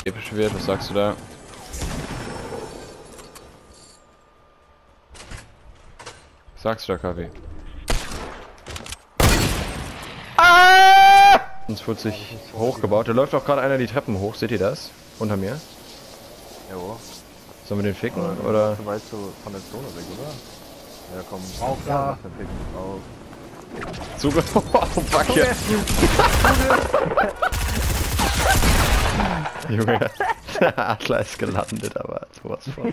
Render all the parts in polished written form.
episch wird, was sagst du da? Was sagst du da, Kaffee? Ah! Uns wurde sich hochgebaut. Da läuft auch gerade einer die Treppen hoch. Seht ihr das? Unter mir? Jo. Sollen wir den ficken, oder? Du weißt du von der Zone weg, oder? Ja, komm. Auf da! Auf. Zuge. Oh, fuck ja. Junge, der Adler ist gelandet, aber sowas von.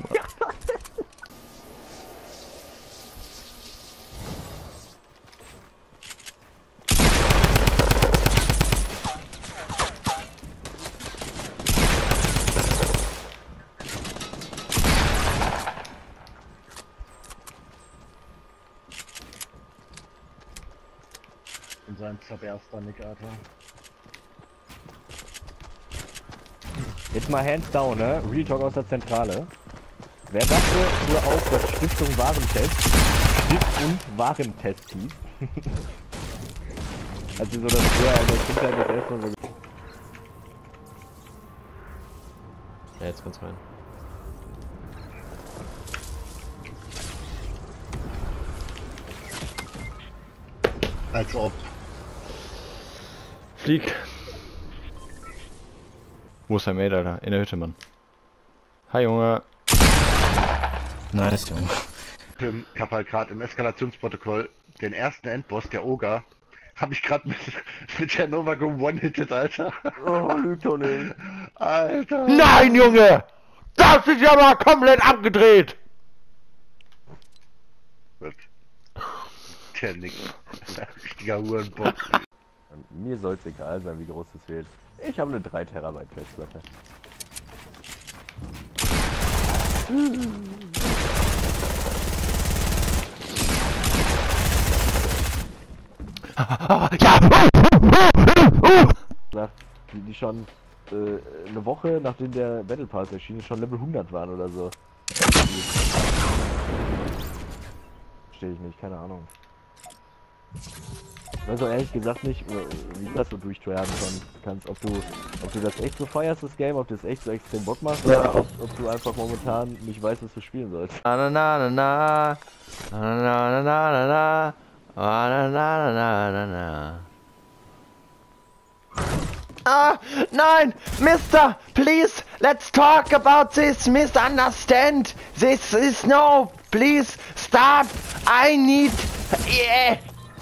In seinem zerberster Nick, Alter. Jetzt mal hands down, ne? Real Talk aus der Zentrale. Wer dachte nur auf, dass Stiftung Warentest hieß? Also so das früher in der Kindheit das erste Mal so. Ja, jetzt kommt's rein. Als ob. Flieg. Wo ist dein Mate, Alter? In der Hütte, Mann. Hi, Junge. Nice, Junge. Ich hab halt gerade im Eskalationsprotokoll den ersten Endboss, der Oger, hab ich gerade mit der Nova one-hitted, Alter. Oh, Lügtonin. Alter. Nein, Junge! Das ist ja mal komplett abgedreht! Der Nick. Richtiger Hurenbock. Mir soll's egal sein, wie groß es wird. Ich habe eine 3 Terabyte Festplatte. Ja! Die schon eine Woche nachdem der Battle Pass erschien, schon Level 100 waren oder so. Verstehe ich nicht, keine Ahnung. Ich weiß auch ehrlich gesagt nicht, wie du das so durchtryharden kannst, ob du das echt so feierst, das Game, ob du das echt so extrem Bock machst, oder ob du einfach momentan nicht weißt, was du spielen sollst. Na na na na na na na na na na na na na na. Ah, nein! Mister, please, let's talk about this misunderstand. This is no, please, stop. I need... Yeah.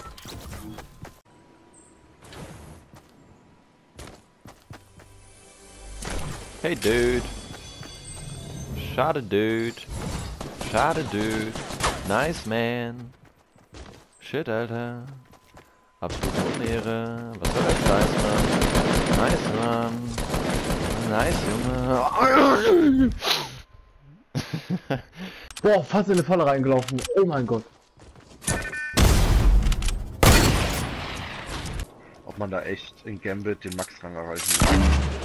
Hey, dude. Schade, dude. Schade, dude. Nice, man. Shit, Alter. Absolute Unehre. Was soll der Scheiß, Mann? Nice, Mann. Nice, Junge. Boah, fast in eine Falle reingelaufen. Oh mein Gott. Ob man da echt in Gambit den Max-Rang erreichen kann.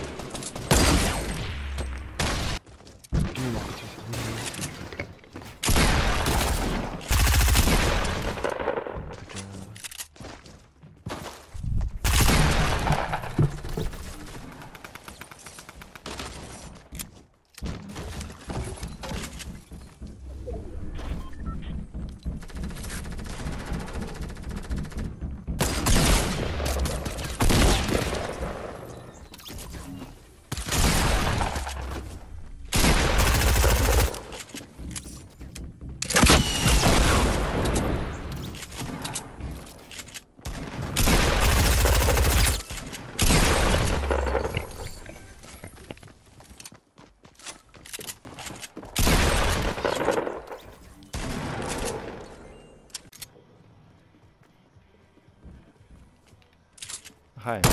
Hi.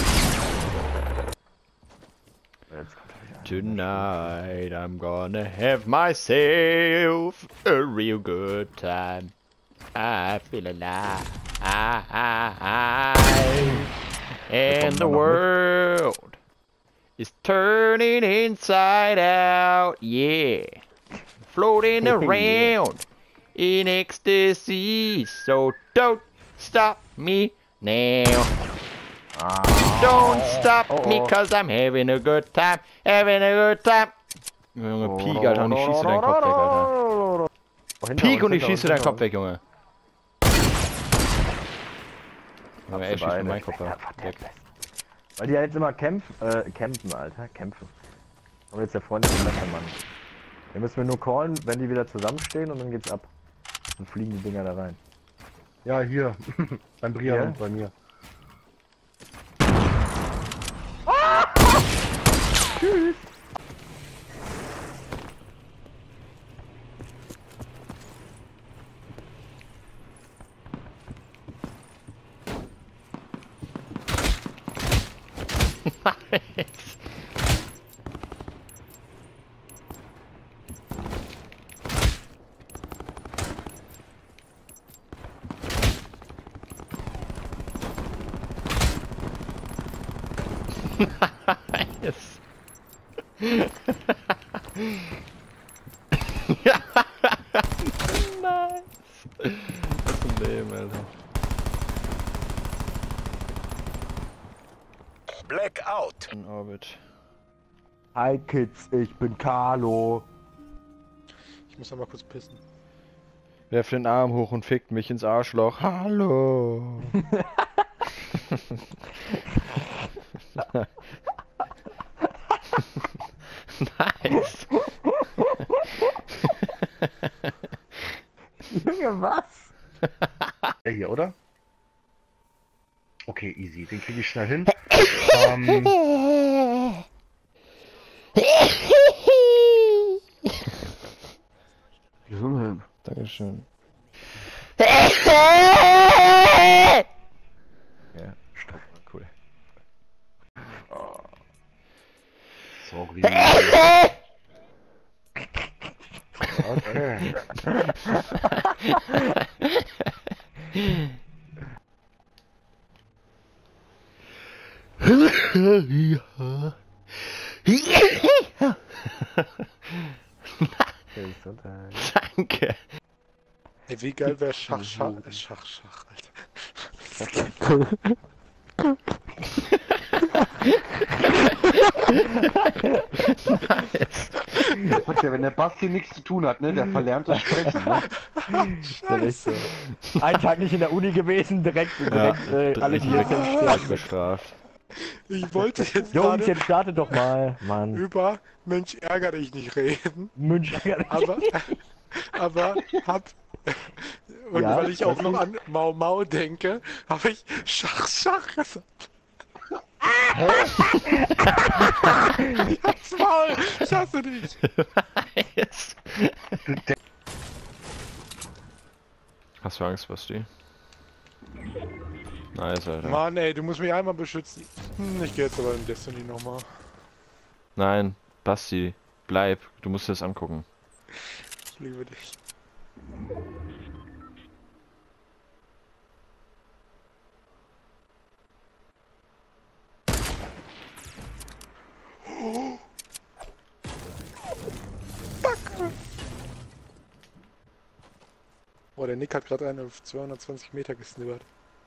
Tonight I'm gonna have myself a real good time. I feel alive. And the world is turning inside out. Yeah. Floating around in ecstasy. So don't stop me now. Don't stop me, cause I'm having a good time. Having a good time. Junge, Peak, Alter, und ich schieße deinen Kopf weg, Alter. Peak und ich schieße deinen Kopf weg, Junge. Junge, er schießt mir meinen Kopf weg. Weil die ja jetzt immer campen, Alter, kämpfen. Aber jetzt der Freund ist ein besser Mann. Den müssen wir nur callen, wenn die wieder zusammenstehen und dann geht's ab. Dann fliegen die Dinger da rein. Ja, hier. Beim Brian und bei mir. Tschüss! Yes. Ja. Nice. Das ist ein Leben, Alter. Blackout. In Orbit. Hi Kids, ich bin Carlo. Ich muss noch mal kurz pissen. Werft den Arm hoch und fickt mich ins Arschloch. Hallo. Nice. Junge, was? Der hier, oder? Okay, easy. Den kriege ich schnell hin. Gesundheit. Dankeschön. Ja, stopp, cool. Sorry. Danke. Ey, wie geil wäre Schach, Alter. Nice. Wenn der Basti nichts zu tun hat, ne, der verlernt das Sprechen, ne? So. Ein Tag nicht in der Uni gewesen, direkt alle direkt bestraft. Ich wollte jetzt Jungs, gerade jetzt startet doch mal, Mann. über Mensch ärger dich nicht reden, München. aber hab und Ja, weil ich auch noch an Mau Mau denke, habe ich Schach gesagt. Jetzt Maul, ich hasse dich. Nice. Hast du Angst, Basti? Nice, Alter. Mann, ey, du musst mich einmal beschützen. Ich gehe jetzt aber in Destiny nochmal. Nein, Basti, bleib. Du musst dir das angucken. Ich liebe dich. Boah, der Nick hat gerade einen auf 220 Meter gesnippert.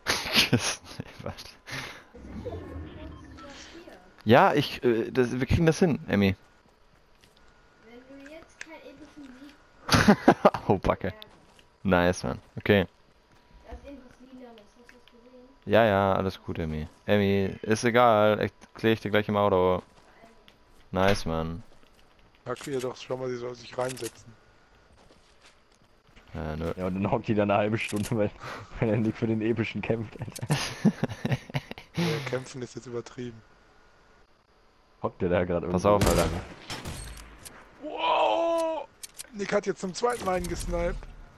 Ja, wir kriegen das hin, Emmy. Wenn du jetzt keinen epischen Sieg Oh, Backe. Nice, man. Okay. das irgendwas Lilanes, hast du das gesehen? Ja, alles gut, Emmy. Emmy, ist egal. Klär ich dir gleich im Auto. Nice, man. Sag ihr doch schon mal, sie soll sich reinsetzen. Nö. Ja, und dann hockt die da eine halbe Stunde, weil er nicht für den epischen kämpft, Alter. Ja, kämpfen ist jetzt übertrieben. Hockt der da gerade irgendwo? Pass auf, Alter. Wow! Nick hat jetzt zum zweiten Mal einen gesniped.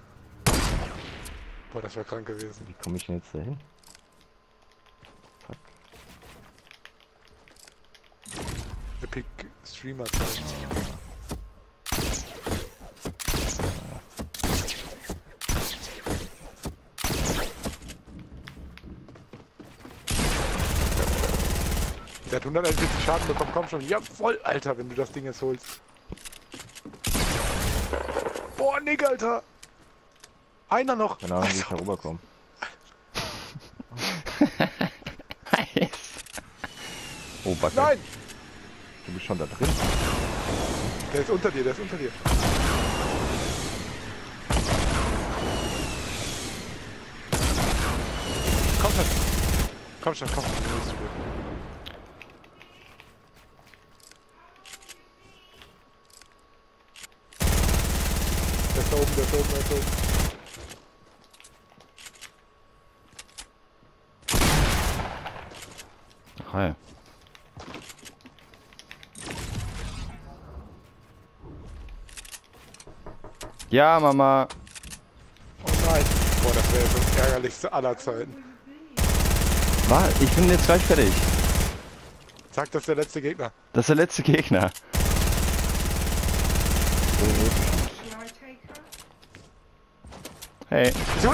Boah, das war krank gewesen. Wie komme ich denn jetzt dahin? Fuck. Epic Streamer Zeit. Der hat 141 Schaden bekommen, komm schon. Ja, voll, Alter, wenn du das Ding jetzt holst. Boah, Nick, Alter. Einer noch. Keine Ahnung, wie ich da rüberkomme. Nice. Oh, Backe. Nein! Du bist schon da drin. Der ist unter dir, der ist unter dir. Komm schon. Komm schon, komm. Der ist da oben, der ist da oben, der ist da oben. Hi. Ja, Mama. Oh nein. Boah, das wäre das ärgerlichste aller Zeiten. Was? Ich bin jetzt gleich fertig. Sag, das ist der letzte Gegner. Das ist der letzte Gegner. Hey.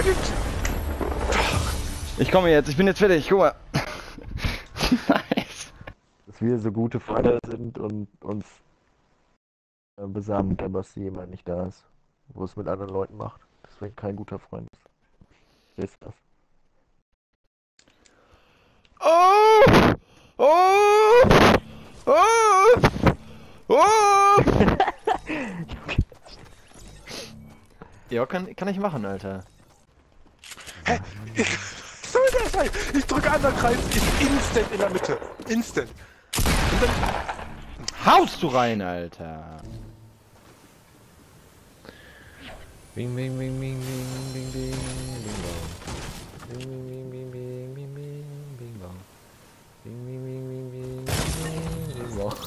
Ich komme jetzt, ich bin jetzt fertig, guck mal. Nice. Dass wir so gute Freunde sind und uns besamt, aber dass jemand nicht da ist, wo es mit anderen Leuten macht. Deswegen kein guter Freund ist. Wer ist das? Oh! Oh! Oh! Oh! Ja, kann ich machen, Alter. Hä? Soll das sein? Ich drücke anderen Kreis, ist instant in der Mitte. Instant. Und dann Haust du rein, Alter. Bing, bing, bing, bing, bing, bing, bing, bing, bong. Bing, bing, bing, bing, bing, bing, bing, bong. Bing, bing, bing, bing, bing, bing, bing, bong.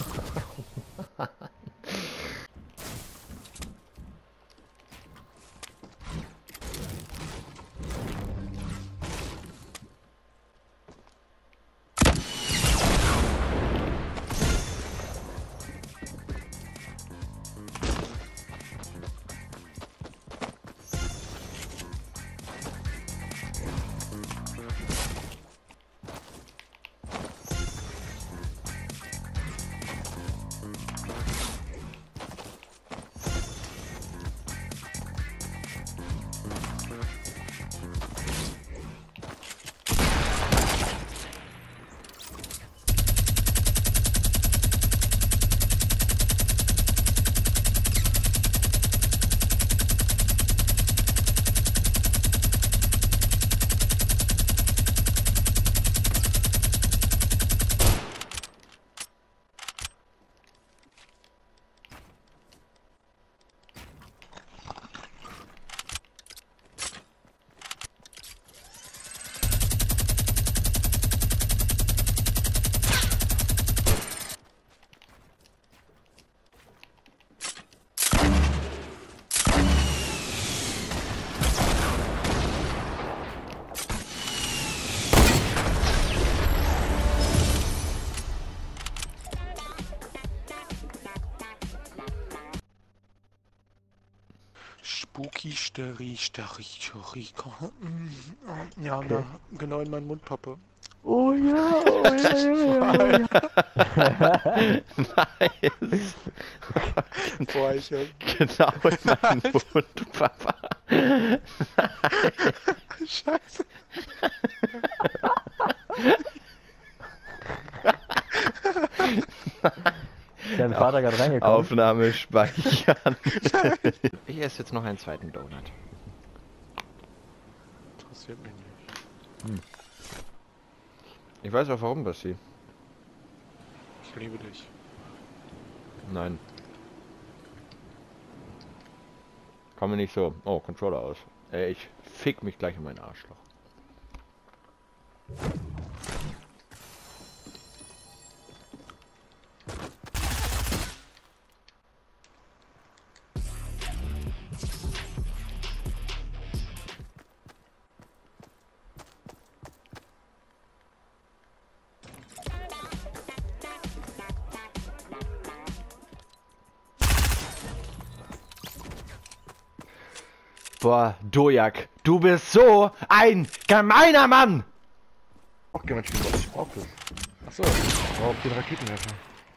Spooky, Steri, ja, okay. Genau in meinen Mundpappe. Oh ja, oh ja, ja, ja, ja. Nice. Boah, ich Genau in meinen Mund, Papa. Scheiße. Dein Vater gerade reingekommen. Aufnahme speichern. Ich esse jetzt noch einen zweiten Donut. Interessiert mich nicht. Ich weiß auch warum, Basti. Ich liebe dich. Nein. Komm mir nicht so. Oh, Controller aus. Ich fick mich gleich in mein Arschloch. Boah, Dojak, du bist so ein gemeiner Mann! Auch jemand spielen, was ich brauche. Achso, ich brauche den Raketenwerfer.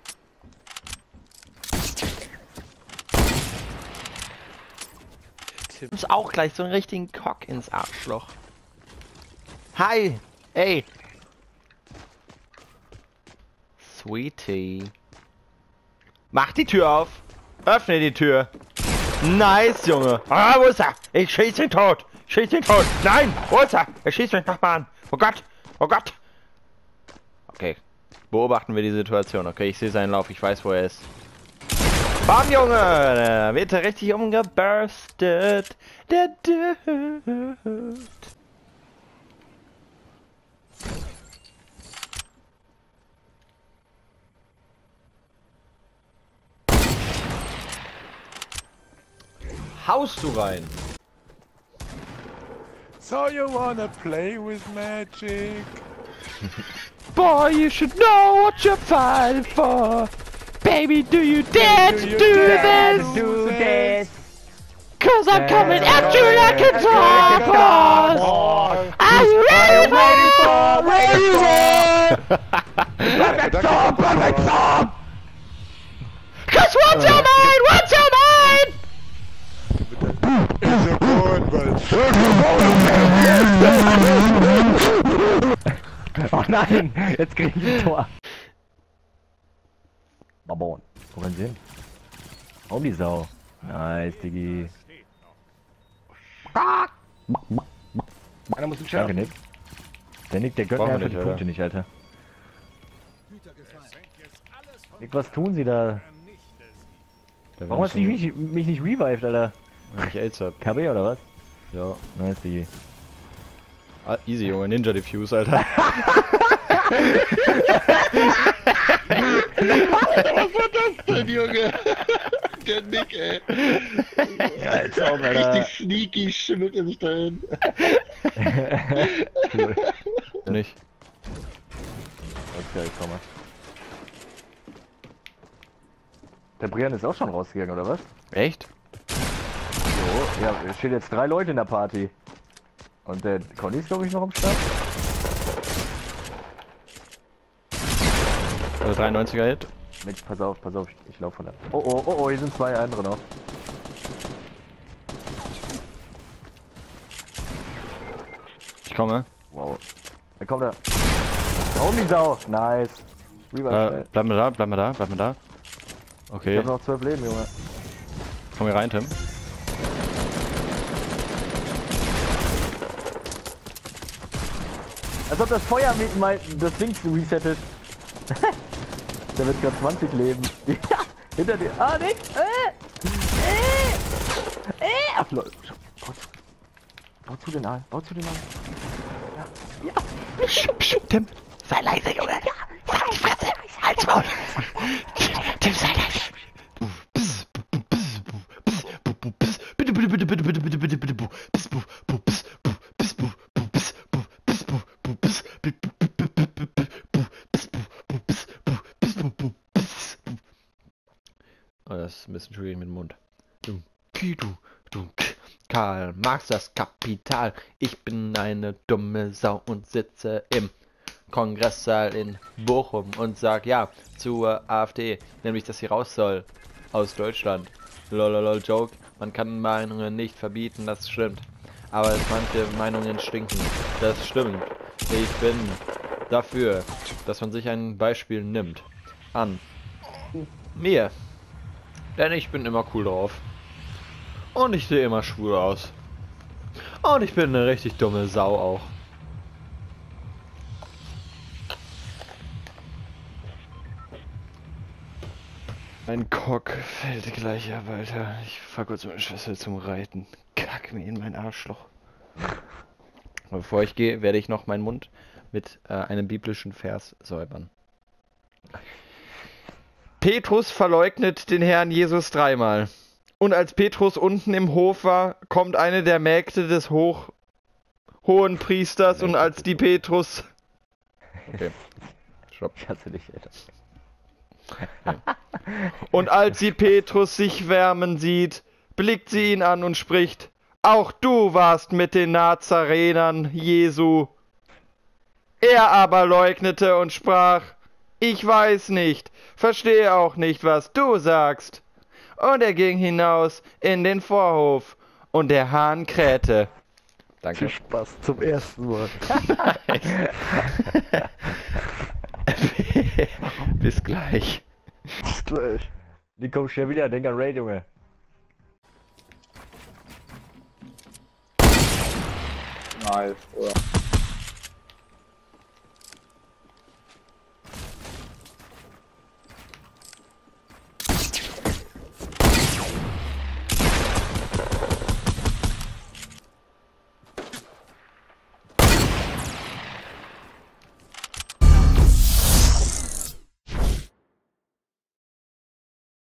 Du nimmst auch gleich so einen richtigen Cock ins Arschloch. Hi! Ey! Sweetie. Mach die Tür auf. Öffne die Tür. Nice, Junge. Ah, wo ist er? Ich schieß ihn tot. Schieß ihn tot. Nein, wo ist er? Er schießt mich nochmal an. Oh Gott. Oh Gott. Okay. Beobachten wir die Situation. Okay, ich sehe seinen Lauf. Ich weiß, wo er ist. Bam, Junge. Da wird er richtig umgeburstet. Der Dude. Haust du rein? So you wanna play with magic? Boy, you should know what you're fighting for. Baby, do you dare to do this? Cause I'm coming at you like a dog. Are you ready for Perfect song! Cause what's your mind? What's your mind? Ist ja gut, Oh nein, jetzt krieg ich ein Tor. Babon. Wo können sie hin? Oh, die Sau. Nice, Diggi. Einer muss im Danke, Scherben. Nick. Der Nick, der gönnt Brauchen mir wir einfach die nicht, Punkte nicht, Alter. Nick, was tun sie da? Warum hast du mich nicht revived, Alter? Wenn ich AIDS hab. KB oder was? Ja. Nice, Diggi. Ah, easy, Junge. Ninja Diffuse, Alter. Was war das denn, Junge? Der Nick, ey. Ja, als ob, Alter. Richtig sneaky schmuck er sich da hin. Cool. Nicht. Okay, ich komme. Der Brian ist auch schon rausgegangen, oder was? Echt? So, ja, es stehen jetzt 3 Leute in der Party. Und der Conny ist, glaube ich, noch am Start. Also 93er Hit. Mensch, pass auf, ich laufe von da. Oh, oh, oh, oh, hier sind 2 andere noch. Ich komme. Wow. Da kommt er. Oh, die Sau. Nice. Revive. Bleib mal da, bleib mal da, bleib mal da. Ich Okay. hab noch 12 Leben, Junge. Komm hier rein, Tim. Als ob das Feuer mit mal das Ding resettet. Der wird gerade 20 Leben. Ja, hinter dir. Ah, Nick! Ach, lol. Bau zu den an, bau zu den an. Ja, ja. Tim, sei leise, Junge. Ja, sag die Fresse. Halt's Maul. Tim, sei leise. Bitte, bitte, bitte, bitte, bitte, bitte, bitte, bitte, bitte. Oh, das ist ein bisschen schwierig mit dem Mund. Du, Karl Marx, das Kapital. Ich bin eine dumme Sau und sitze im Kongresssaal in Bochum und sag ja zur AfD, nämlich dass sie raus soll aus Deutschland. Lololol, Joke. Man kann Meinungen nicht verbieten, das stimmt. Aber dass manche Meinungen stinken, das stimmt. Ich bin dafür, dass man sich ein Beispiel nimmt. An mir. Denn ich bin immer cool drauf. Und ich sehe immer schwul aus. Und ich bin eine richtig dumme Sau auch. Mein Cock fällt gleich ab, Alter. Ich fahr kurz meine Schwester zum Reiten. Kack mir in mein Arschloch. Aber bevor ich gehe, werde ich noch meinen Mund mit einem biblischen Vers säubern. Petrus verleugnet den Herrn Jesus 3-mal. Und als Petrus unten im Hof war, kommt eine der Mägde des hohen Priesters und als die Petrus... Okay. Stopp. Ich hasse dich, Alter. Und als sie Petrus sich wärmen sieht, blickt sie ihn an und spricht: Auch du warst mit den Nazarenern Jesu. Er aber leugnete und sprach: Ich weiß nicht, verstehe auch nicht, was du sagst. Und er ging hinaus in den Vorhof, und der Hahn krähte. Danke. Viel Spaß zum ersten Mal. Okay, bis gleich. Bis gleich. Die kommen schnell wieder, denk an Raid, Junge. Nice, oder?